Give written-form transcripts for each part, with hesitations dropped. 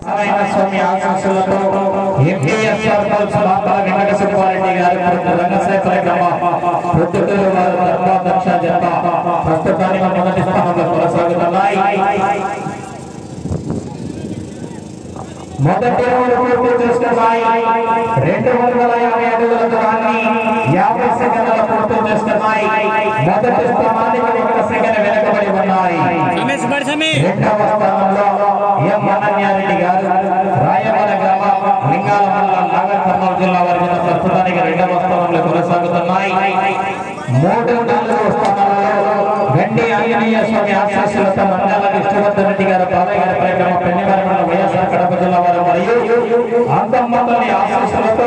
నారాయణ స్వామి ఆశీస్సులతో ఎంపీఎస్ సర్పంచ్ మాతా వెంకట సుబ్బారెడ్డి గారి రంగశేఖర గ్రామ ప్రొద్దుటూరు వారి ధర్మాధ్యక్ష జత ప్రస్తుతానికి మొదటి స్థానంలో కొనసాగుతున్నాయి. మొదటి రౌండ్ పూర్తి చేసుకున్నాయి. 250 అడుగుల దూరాన్ని 50 సెకండ్ల పూర్తి చేసుకున్నాయి. మొదటి స్థానానికి 1 సెకండ్ వెనుకబడి ఉన్నాయి. రెండవ స్థానంలో ఎం అనన్యారెడ్డి గారు రాయమల గ్రామం లింగాల మండలం నాగర్ కర్నూలు జిల్లా వారి ప్రస్తుతానికి రెండవ స్థానంలో కొనసాగుతున్నాయి. 3-4 స్థానాలలో గండి ఆంజనేయ స్వామి ఆశీస్సులతో మండల విష్ణువర్ధన్ రెడ్డి గారు బాలయ్య గారి పరిక్రమ పెన్నివారి మండలం వైఎస్ఆర్ కడప జిల్లా వారు మరియు అంతమ్మతల్లి ఆశీస్సులతో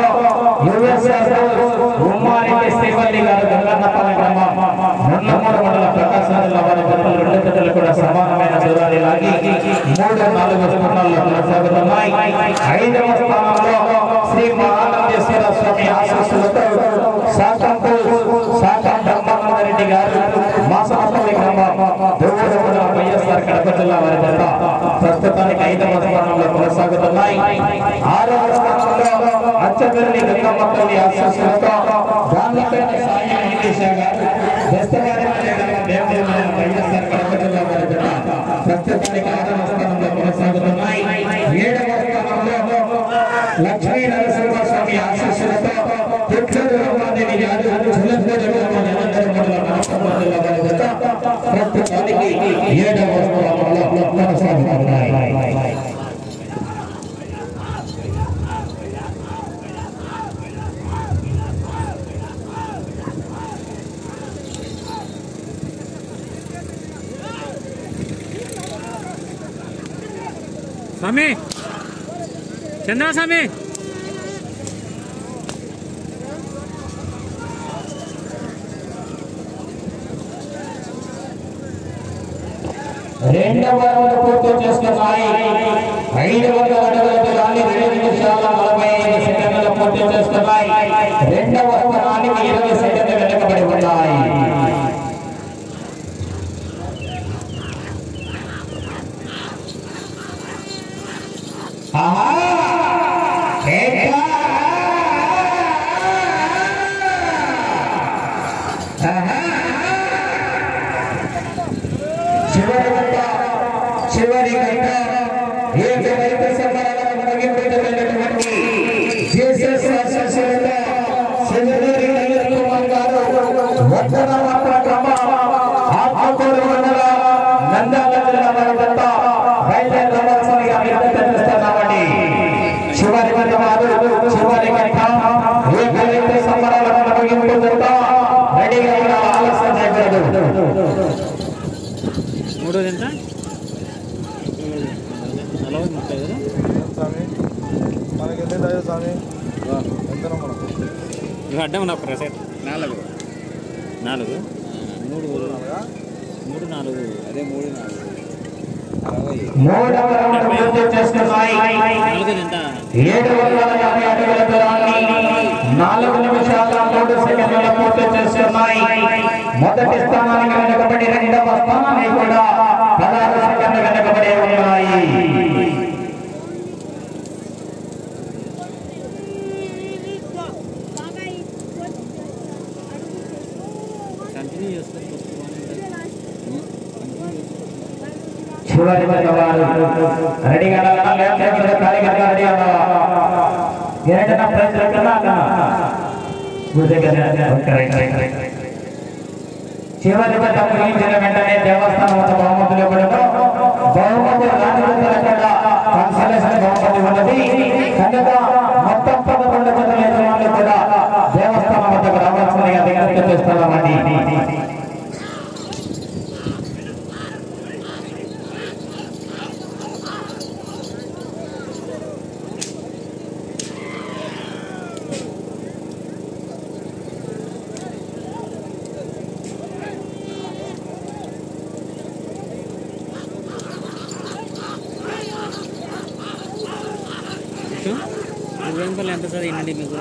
ఉమ్మారెడ్డి శ్రీవల్లి గారు గంగన్నపాలెం గ్రామం మున్నమూరు మండల ప్రకాశం జిల్లా వారి రెండు జతలు కూడా సమానమైన దూరాన్ని లాగి 3-4 స్థానాల్లో కొనసాగుతున్నాయి. 5వ స్థానంలో శ్రీ మహానందేశ్వర స్వామి ఆశీస్సులతో రెడ్డి గారు మాసమపల్లి గ్రామం వైఎస్ఆర్ కడప జిల్లా వారి జత ప్రస్తుతానికి 5వ స్థానంలో కొనసాగుతున్నాయి. 6వ స్థానంలో అచ్చగల్లి గంగమ్మపల్లి ఆశీస్సులతో గాండ్లపేట సాయి వెంకటేశ గారు వైఎస్ఆర్ కడప జిల్లా వారి జత ప్రస్తుతానికి 6వ స్థానంలో కొనసాగుతున్నాయి. 7వ స్థానంలో లక్ష్మీ నరసింహ స్వామి ఆశీస్సులతో పుట్లూరు రమాదేవి గారు ప్రస్తుతానికి 7వ స్థానంలో కొనసాగుతున్నాయి. స్వామి చంద్ర స్వామి రెండవ రౌండ్ పూర్తి చేసుకున్నాయి. 500 అడుగుల దూరాన్ని 2 నిమిషాల 45 సెకండ్లలో పూర్తి చేసుకున్నాయి. రెండవ స్థానానికి 20 సెకండ్లు వెనుకబడి ఉన్నాయి. చివరి గంట ఏకైక సంబరాలను ముగింపుతున్నటువంటి Jesus association century Nagar Kumar గారు వద్దనవాడ గ్రామం ఆత్మకూరు మండల నంద్యాల జిల్లా వారి జత బయలుదేరవలసిందిగా విజ్ఞప్తి చేస్తున్నామండి. చివరి గంట వారు చివరి గంట ఏకైక సంబరాలను ముగింపుతుంట రెడీగా ఉన్న ఆలస్యం చేయకూడదు. మూడోది ఎంత అడ్డం ఉన్నా ప్రసాద్ 4 3 4 అదే 3 మూడవ రౌండ్ పూర్తి చేసుకున్నాయి. 750 అడుగుల దూరాన్ని 4 నిమిషాల 3 సెకండ్లలో పూర్తి చేసుకున్నాయి. మొదటి స్థానానికి వెనుకబడి రెండవ స్థానానికి కూడా 16 సెకండ్లు వెనుకబడి ఉన్నాయి. చివరి వారు రెడీగా కార్యకర్త రెడీ చివరి ముగించిన వెంటనే దేవస్థానం వద్ద బహుమతులు ఇవ్వడం బహుమతి బహుమతి ఉన్నది కనుక మొత్తం 11 జతల యజమానులు కూడా దేవస్థానం వద్దకు రావాల్సిందిగా విజ్ఞప్తి చేస్తున్నామండి. ఎంత సార్ ఏంటండి మీకు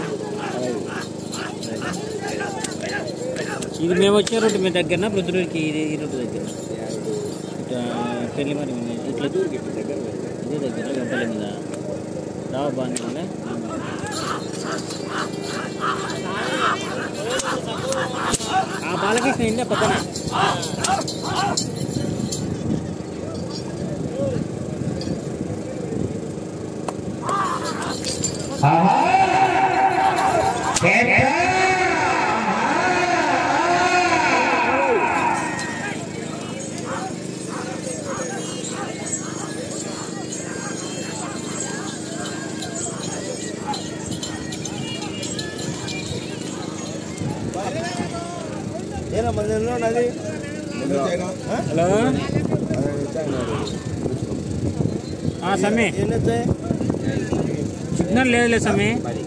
ఇది మేము వచ్చే రోడ్డు మీ దగ్గర ప్రొద్దుటూరుకి ఈ రోడ్డు దగ్గర పెళ్లి మరి ఇట్లా ఇదే దగ్గర గంటల మీద బాగుంది. ఆ బాలకృష్ణ ఇండే పక్కన హలో సమీ సిగ్నల్ లేదులే సమీ.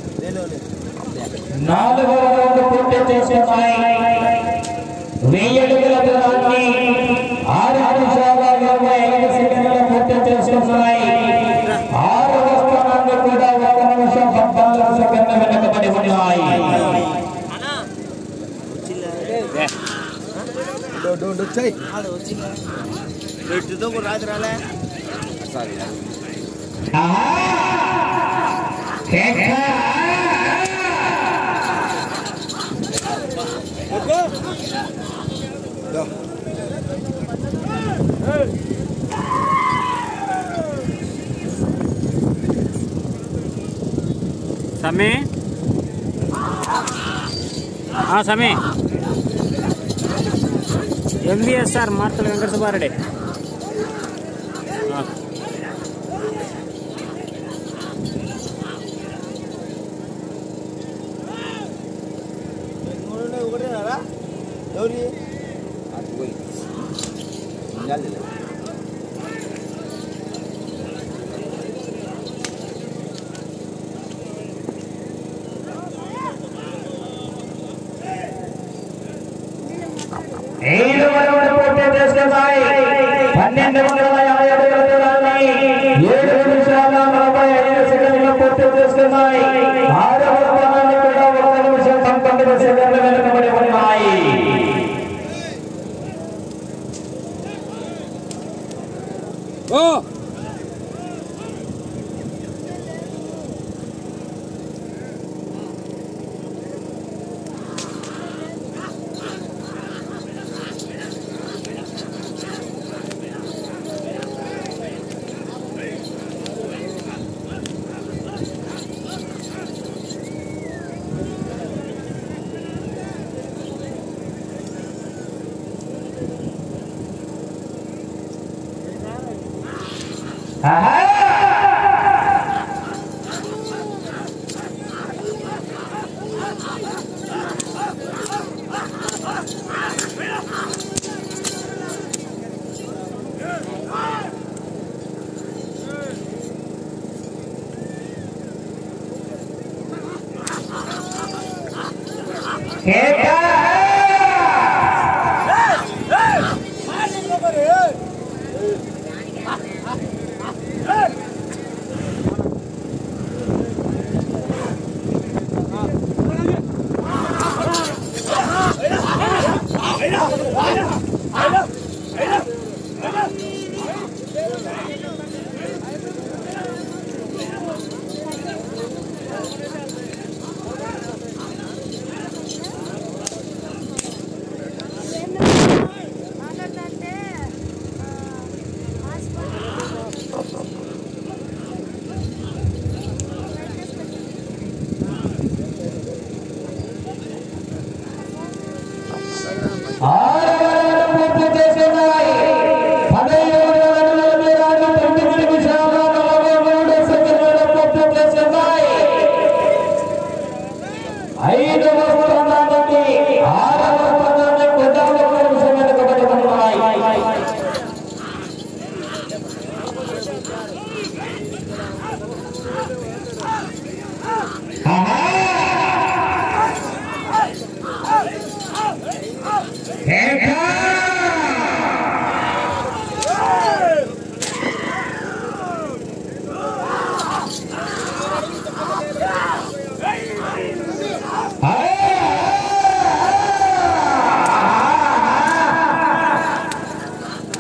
4వ రౌండ్ పూర్తి చేస్తున్నాయి. 1000 అడుగుల దూరాన్ని 6 నిమిషాల 25 సెకండ్లలో పూర్తి చేస్తున్నాయి. 6వ స్థానాన్ని కూడా 1 నిమిషం 14 సెకండ్ల వెనుకబడి ఉన్నాయి. సమీ సమీ ఎంవిఎస్ఆర్ మార్తల వెంకట సుబ్బారెడ్డి.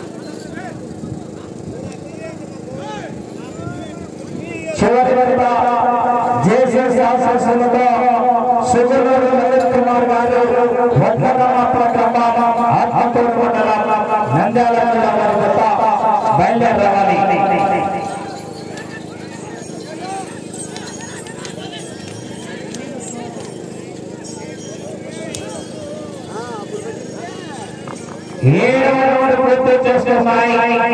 చివరి వరకు శాసనసభలో సుగుణూరు లలిత్ కుమార్ గారు వడ్లకమాపుల గ్రామం ఆత్మకూరు మండలం నంద్యాల జిల్లా వారి జత బయలుదేరి రావాలి. పూర్తి చేసుకున్నాయి.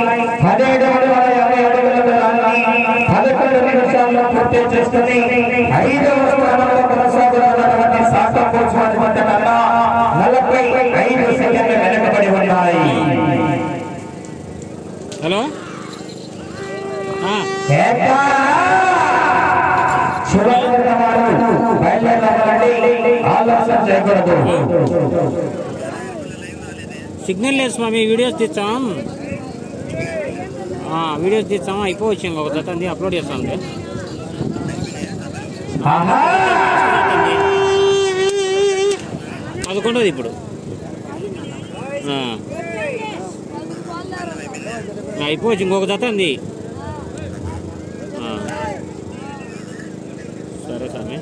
1750 అడుగుల దూరాన్ని 11 నిమిషాల్లో పూర్తి చేసుకుని 5వ స్థానంలో కొనసాగుతున్నటువంటి సాటా ఫోర్స్ వారి జత కన్నా 45 సెకండ్లు వెనుకబడి ఉన్నాయి. హలో బయలుదేరాలండి, ఆలోచన చేయకూడదు. సిగ్నల్ లేదు స్వామి. వీడియోస్ తీస్తాం అయిపోవచ్చు. ఇంకొక జత అప్లోడ్ చేస్తాం. 11 ఇప్పుడు అయిపోవచ్చు. ఇంకొక జత ఉంది. సరే స్వామి.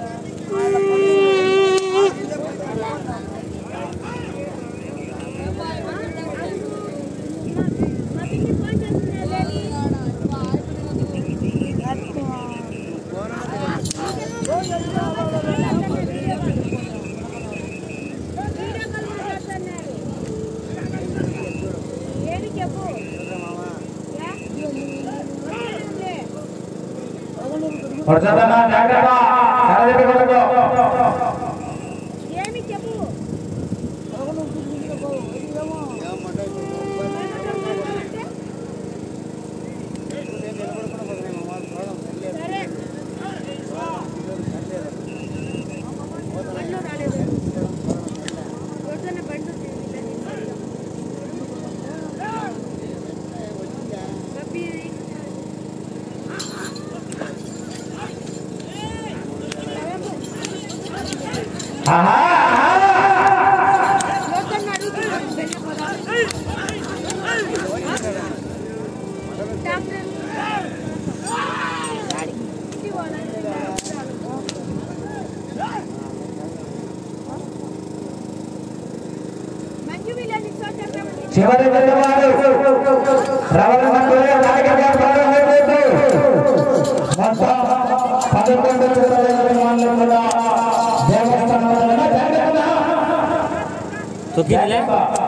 చివరి జతవారు రవణ మండలి నాయకుడిగా ప్రారంభించారు. మొత్తం 11 జతలు కూడా దేవస్థానంలో జరుగుతున్నా తొక్కిలే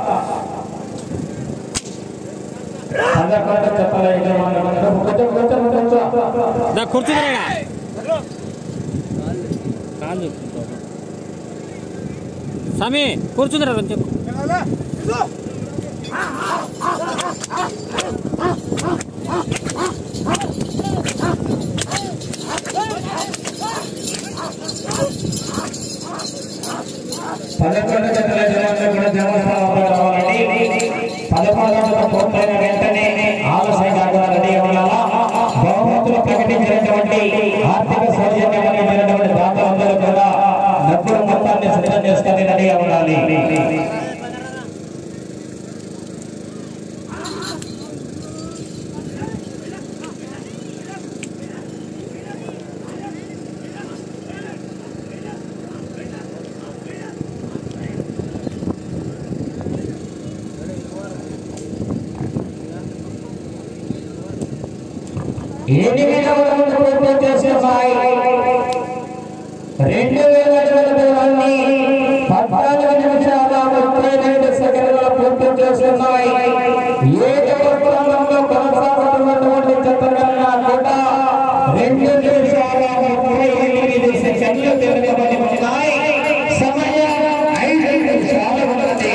11 జతల యజమానులు కూర్చున్నారా కాలు స్వామి కూర్చున్నారా అని చెప్పు. పూర్తయిన వెంటనే ఆలస్యం కాకుండా రెడీ అవ్వాలా. బహుమతులు ప్రకటించినటువంటి ఆర్థిక సౌజన్యం అందించినటువంటి దాతలందరూ కూడా డబ్బుల మొత్తాన్ని సిద్ధం చేసుకుని రెడీ అవ్వాలి. పూర్తి చేసేసాయి. 2000 అడుగుల దూరాన్ని 14 నిమిషాల 32 సెకండ్ల పూర్తి చేస్తున్నాయి. 7వ స్థానంలో కొనసాగుతున్నటువంటి జత కన్నా కూడా 2 నిమిషాల 38 సెకండ్లు వెనుకబడి ఉన్నాయి. సమయం 5 నిమిషాలు ఉన్నది.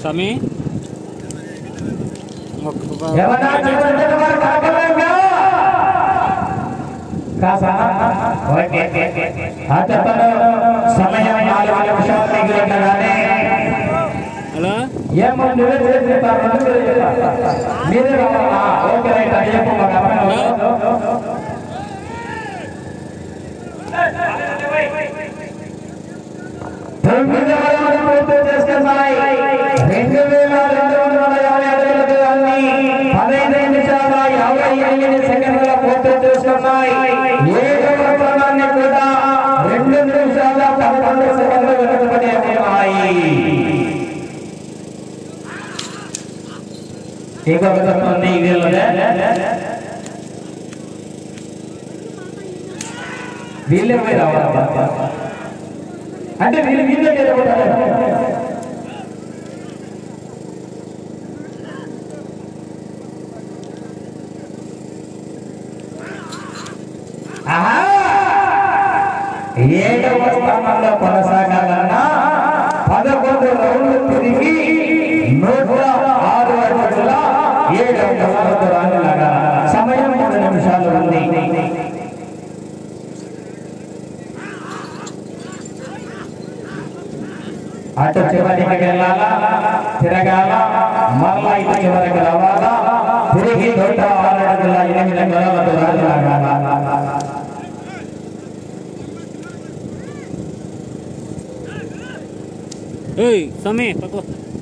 స్వామి సమయం 4 నిమిషాలు మిగిలిండగానే హలో ఏమో మీరే ఓకే రైట్ అయ్యప్ప పూర్తి చేస్తున్నాయి 2250 అడుగులకు అన్ని 15 నిమిషాల 58 సెకండ్ల పూర్తి చేస్తున్నాయి. 7వ స్థానాన్ని కూడా 2 నిమిషాల 11 సెకండ్లు వెనుకబడి ఉన్నాయి. ఇంకొకటి వీళ్ళే పోయి రావాలి అంటే వీళ్ళే ఏడవ స్థానంలో కొనసాగాలన్నా 11 రౌండ్లు తిరిగి 106 అడుగుల 7వ స్థానంలో రానిలాగా సమయం 3 నిమిషాలు ఉంది. అటు చివరికి వెళ్ళాలా, తిరగాల, మరలా ఇటు చివరికి రావాలా, తిరిగి 106 అడుగుల 8 అంగుళాల దూరాన్ని లాగాల. ఏయ్ స్వామి పక్కో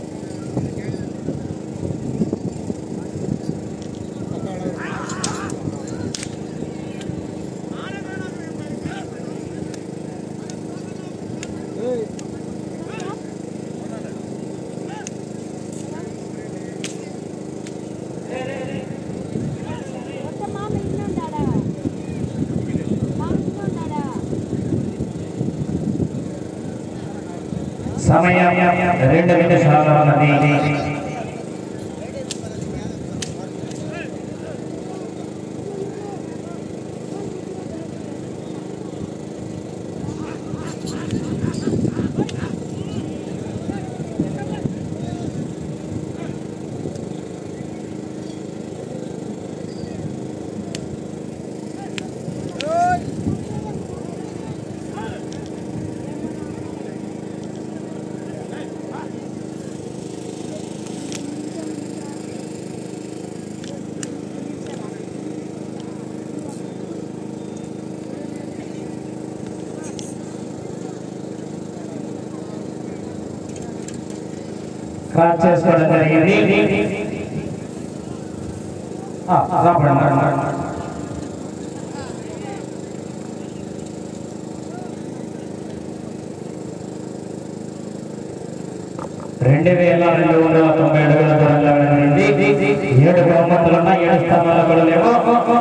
సమయం 2 నిమిషాలు ఉన్నది. క్రాస్ చేసుకోవడం జరిగింది. రాపడండి 2290 అడుగుల దూరంలో వెళ్ళింది. 7 బహుమతులున్న 7 స్థానాలు కూడా లేవు.